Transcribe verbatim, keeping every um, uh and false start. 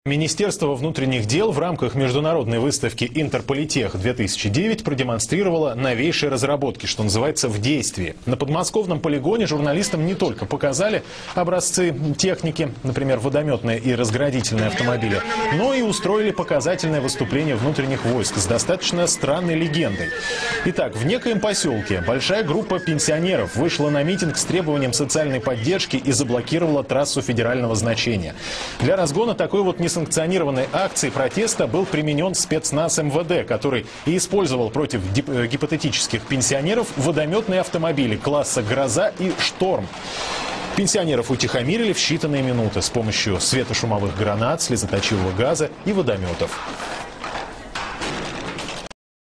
Министерство внутренних дел в рамках международной выставки «Интерполитех-две тысячи девять» продемонстрировало новейшие разработки, что называется, в действии. На подмосковном полигоне журналистам не только показали образцы техники, например, водометные и разградительные автомобили, но и устроили показательное выступление внутренних войск с достаточно странной легендой. Итак, в некоем поселке большая группа пенсионеров вышла на митинг с требованием социальной поддержки и заблокировала трассу федерального значения. Для разгона такой вот не санкционированной акции протеста был применен спецназ эм вэ дэ, который и использовал против гипотетических пенсионеров водометные автомобили класса «Гроза» и «Шторм». Пенсионеров утихомирили в считанные минуты с помощью светошумовых гранат, слезоточивого газа и водометов.